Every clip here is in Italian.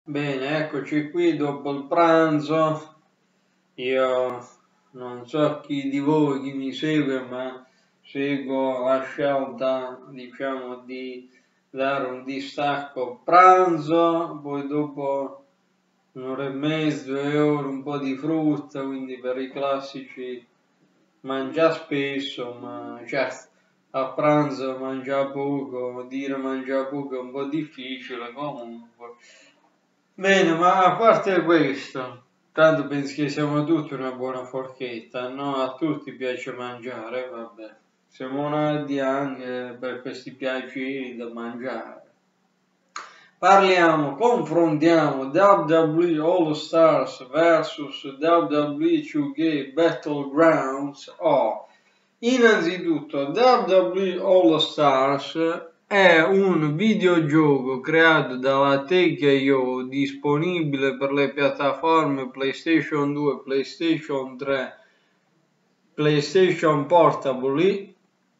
Bene, eccoci qui dopo il pranzo. Io non so chi di voi, chi mi segue, ma seguo la scelta, diciamo, di dare un distacco pranzo, poi dopo un'ora e mezza, 2 ore, un po' di frutta, quindi per i classici mangia spesso, ma certo a pranzo mangia poco, dire mangia poco è un po' difficile comunque. Bene, ma a parte questo, tanto penso che siamo tutti una buona forchetta, no? A tutti piace mangiare, vabbè. Siamo nati anche per questi piaceri da mangiare. Parliamo, confrontiamo WWE All Stars vs WWE 2K Battlegrounds. Innanzitutto, WWE All Stars è un videogioco creato dalla TKO disponibile per le piattaforme PlayStation 2, PlayStation 3, PlayStation Portable,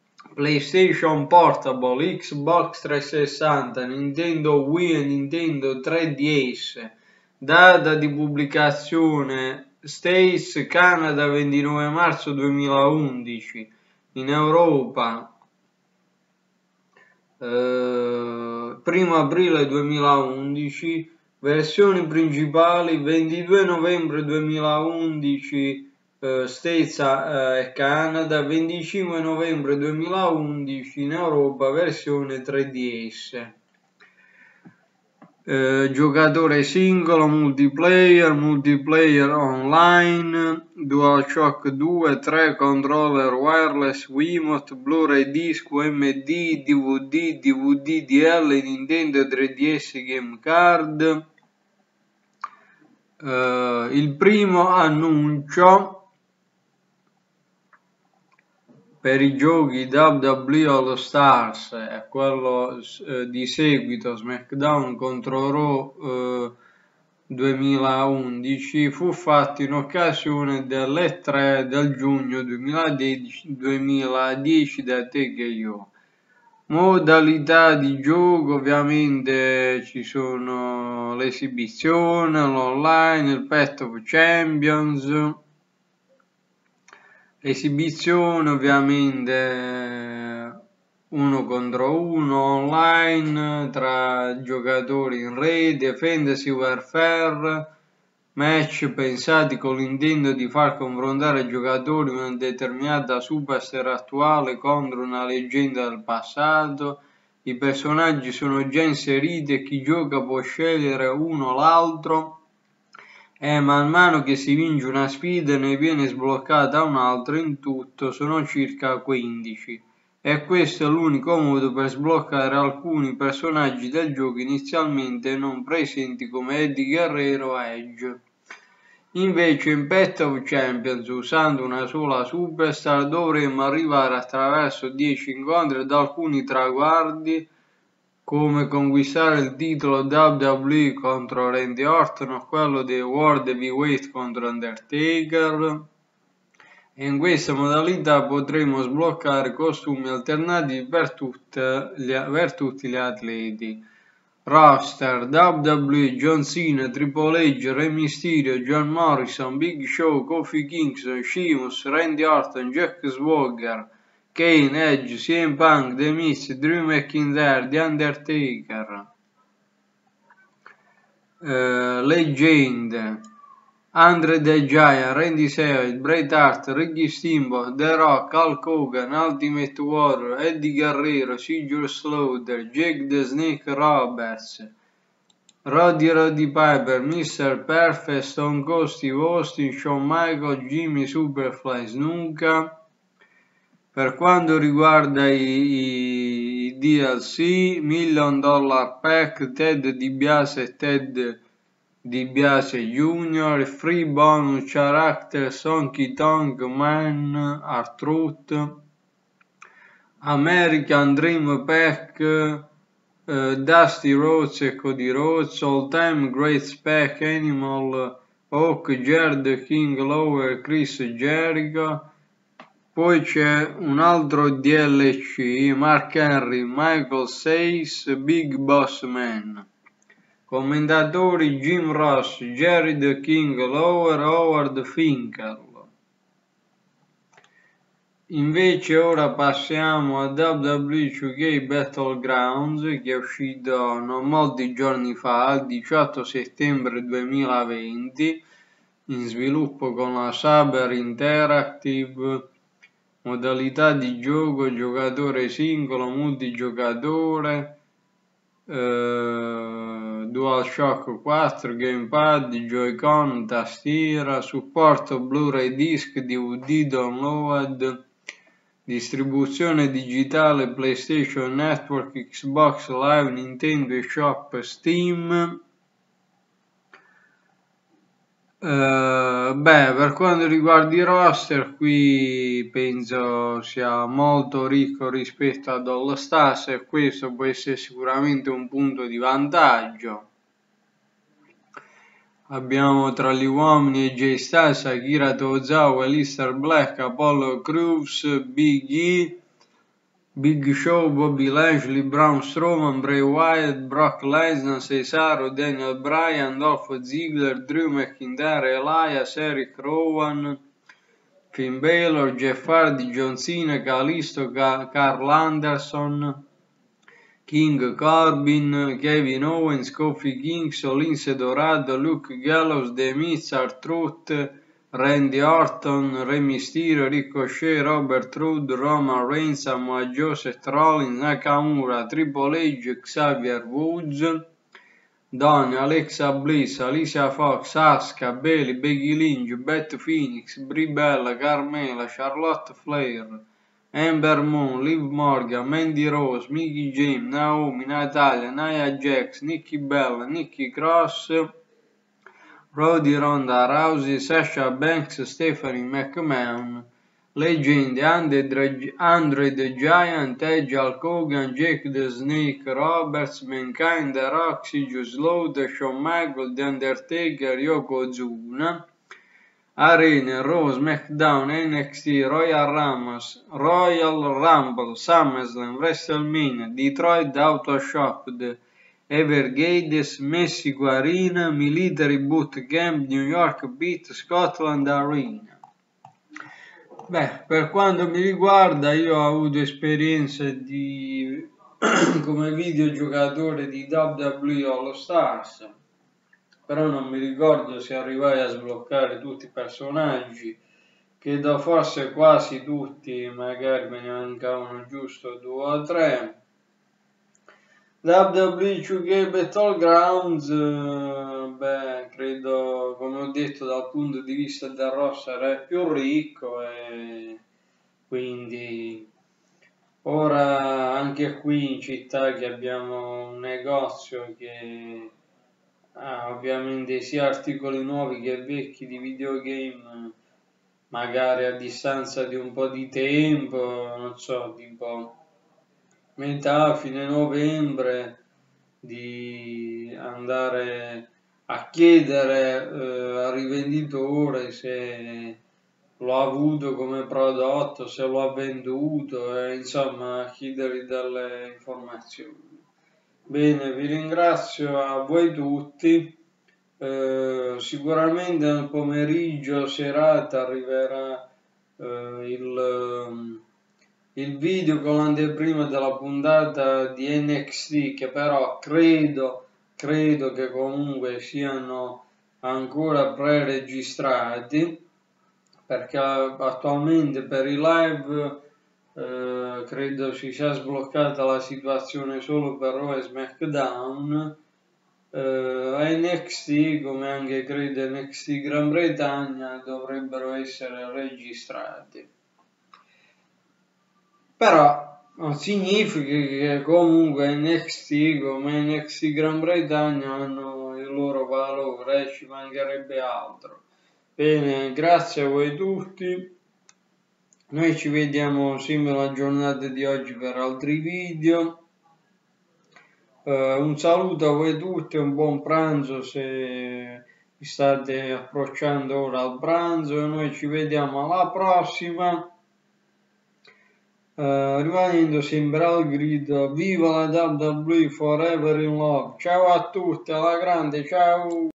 Xbox 360, Nintendo Wii e Nintendo 3DS. Data di pubblicazione States, Canada 29 marzo 2011, in Europa 1 aprile 2011, versioni principali 22 novembre 2011 States e Canada, 25 novembre 2011 in Europa, versione 3DS. Giocatore singolo, multiplayer online, DualShock 2, 3 controller wireless, Wiimote, Blu-ray disc, UMD, DVD, DVD-DL, Nintendo 3DS Game Card. Il primo annuncio per i giochi WWE All Stars e quello di seguito SmackDown contro Raw 2011 fu fatto in occasione dell'E3 del giugno 2010 da TKO. Modalità di gioco, ovviamente ci sono l'esibizione, l'online, il Path of Champions. Esibizione ovviamente 1 contro 1 online tra giocatori in rete, Fantasy Warfare, match pensati con l'intento di far confrontare giocatori di una determinata superstar attuale contro una leggenda del passato. I personaggi sono già inseriti e chi gioca può scegliere uno o l'altro. E man mano che si vince una sfida ne viene sbloccata un'altra, in tutto sono circa 15. E questo è l'unico modo per sbloccare alcuni personaggi del gioco inizialmente non presenti come Eddie Guerrero e Edge. Invece in Path of Champions, usando una sola superstar, dovremmo arrivare attraverso 10 incontri ad alcuni traguardi, come conquistare il titolo WWE contro Randy Orton o quello di World Heavyweight contro Undertaker. E in questa modalità potremo sbloccare costumi alternativi per tutti gli atleti. Roster: WWE, John Cena, Triple H, Rey Mysterio, John Morrison, Big Show, Kofi Kingston, Sheamus, Randy Orton, Jack Swagger, Kane, Edge, CM Punk, The Miz, Drew McIntyre, The Undertaker. Legend: Andre the Giant, Randy Savage, Bret Hart, Ricky Steamboat, The Rock, Hulk Hogan, Ultimate Warrior, Eddie Guerrero, Sigurd Slaughter, Jake the Snake Roberts, Roddy Piper, Mr. Perfect, Stone Cold Steve Austin, Shawn Michaels, Jimmy Superfly Snuka. Per quanto riguarda i DLC, Million Dollar Pack, Ted DiBiase e Ted DiBiase Jr., Free Bonus Characters, Honky Tonk Man, R-Truth, American Dream Pack, Dusty Rhodes e Cody Rhodes, All Time Great Pack, Animal Hawk, Jared King, Lower, Chris Jericho. Poi c'è un altro DLC, Mark Henry, Michael Says, Big Boss Man. Commentatori Jim Ross, Jerry the King Lawler, Howard Finkel. Invece ora passiamo a WWE 2K Battlegrounds, che è uscito non molti giorni fa, il 18 settembre 2020, in sviluppo con la Saber Interactive. Modalità di gioco, giocatore singolo, multigiocatore, DualShock 4, Gamepad, Joy-Con, tastiera, supporto Blu-ray disc, DVD download, distribuzione digitale PlayStation Network, Xbox Live, Nintendo eShop, Steam. Per quanto riguarda i roster, qui penso sia molto ricco rispetto ad All Stars e questo può essere sicuramente un punto di vantaggio. Abbiamo tra gli uomini AJ Styles, Akira Tozawa, Aleister Black, Apollo Crews, Big E, Big Show, Bobby Lashley, Braun Strowman, Bray Wyatt, Brock Lesnar, Cesaro, Daniel Bryan, Dolph Ziggler, Drew McIntyre, Elias, Eric Rowan, Finn Balor, Jeff Hardy, John Cena, Kalisto, Carl Anderson, King Corbin, Kevin Owens, Kofi Kingston, Lince Dorado, Luke Gallows, The Miz, R-Truth, Randy Orton, Rey Mysterio, Ricochet, Robert Roode, Roman Reigns, Samoa Joe, Seth Rollins, Nakamura, Triple H, Xavier Woods, Donny, Alexa Bliss, Alicia Fox, Asuka, Bayley, Becky Lynch, Beth Phoenix, Brie Bella, Carmela, Charlotte Flair, Ember Moon, Liv Morgan, Mandy Rose, Mickie James, Naomi, Natalia, Nia Jax, Nikki Bella, Nikki Cross, Brody, Ronda Rousey, Sasha Banks, Stephanie McMahon, leggende Andre the Giant, Edge, Hulk Hogan, Jake the Snake Roberts, Mankind, The Rock, Juice Slaughter, Shawn Michaels, The Undertaker, Yokozuna, Arena, Raw, SmackDown, NXT, Royal Rumble, SummerSlam, WrestleMania, Detroit Auto Shop, The Evergades, Messico Arena, Military Boot Camp, New York Beat, Scotland Arena. Per quanto mi riguarda, io ho avuto esperienze come videogiocatore di WWE All Stars, però non mi ricordo se arrivai a sbloccare tutti i personaggi, credo forse quasi tutti, magari me ne mancavano giusto 2 o 3. WWE 2K Battlegrounds, credo, come ho detto, dal punto di vista del roster è più ricco e quindi ora anche qui in città che abbiamo un negozio che ha ovviamente sia articoli nuovi che vecchi di videogame, magari a distanza di un po' di tempo, non so, tipo metà, fine novembre, di andare a chiedere al rivenditore se l'ho avuto come prodotto, se l'ho venduto, insomma, a chiedergli delle informazioni. Bene, vi ringrazio a voi tutti. Sicuramente nel pomeriggio, serata, arriverà il video con l'anteprima della puntata di NXT, che però credo che comunque siano ancora pre-registrati, perché attualmente per i live credo si sia sbloccata la situazione solo per Raw e SmackDown. NXT, come anche credo NXT Gran Bretagna, dovrebbero essere registrati. Però non significa che comunque NXT come NXT Gran Bretagna hanno il loro valore, ci mancherebbe altro. Bene, grazie a voi tutti. Noi ci vediamo sempre la giornata di oggi per altri video. Un saluto a voi tutti, un buon pranzo se vi state approcciando ora al pranzo. Noi ci vediamo alla prossima. rimanendo sempre al grido viva la WWE forever in love. Ciao a tutti, alla grande, ciao.